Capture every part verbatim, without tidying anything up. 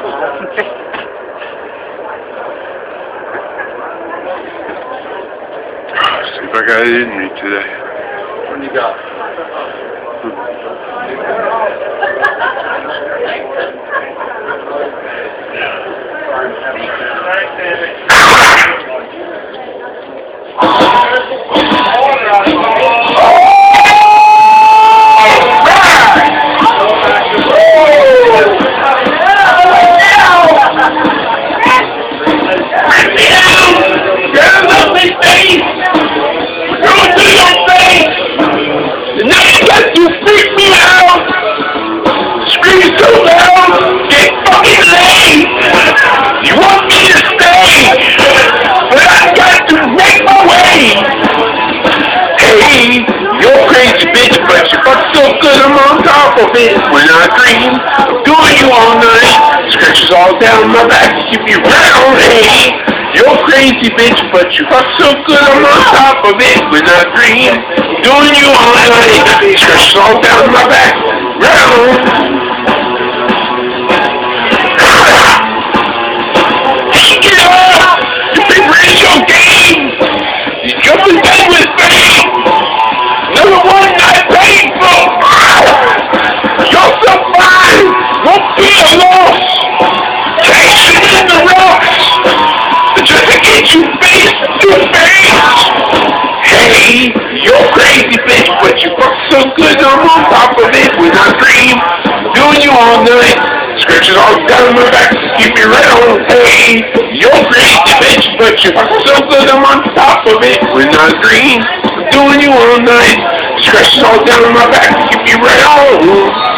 See if I got it in me today. What do you got? You freak me out! Scream so loud! Get fucking laid! You want me to stay? But I got to make my way! Hey, you're crazy bitch, but you fuck so good I'm on top of it. When I dream of doing you all night, scratches all down my back to keep you round. Hey, you're crazy bitch, but you fuck so good I'm on top of it. When I dream doing you all night, scratches all down my back, round. Hey, get up! You big radio game! You jumping down with fame! Another one I paid for! You're so fine! Won't be a loss! Chasing in the rocks! Just to get you face to face! Hey, you're crazy bitch, but you fuck so good I'm on top of it. When I dream, doing you all night, scratches all down my back to keep me right on. Hey, you're crazy bitch, but you fuck so good I'm on top of it. When I dream, doing you all night, scratches all down my back to keep me right on.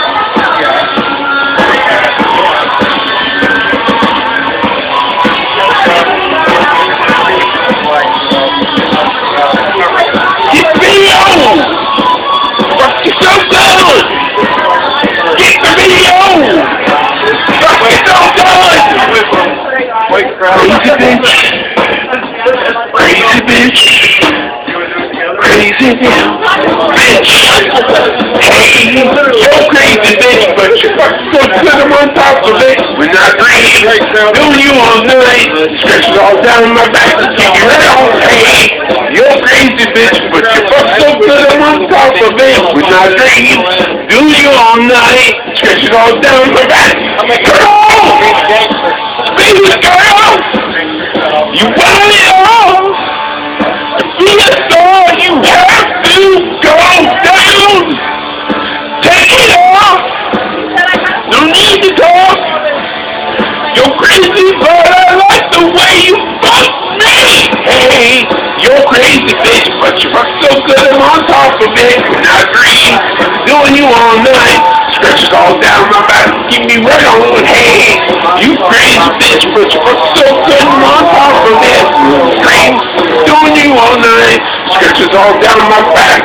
Crazy bitch, crazy bitch, crazy bitch, hey, you're crazy bitch, but you fuck so good I'm on top of it. When I dream, doing you all night, scratches all down my back to keep you right on. Hey, you're crazy bitch, but you fuck so good I'm on top of it. When I dream, doing you all night, scratches all down my back. Girl, baby girl. You want it all? To be a star, you have to go down. Take it off. No need to talk. You're crazy, but I like the way you fuck me. Hey, you're crazy, bitch, but you fuck so good I'm on top of it. When I dream, doing you all night, scratches all down my back, keep me right on. Hey, you crazy bitch, but you fuck so good I'm on top of it. Dream, doing you all night, scratches all down my back.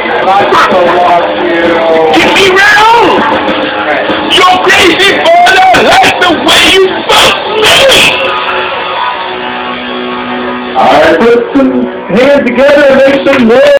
Keep me right on. You're crazy, but I like the way you fuck me. Alright, put some hands together and make some noise.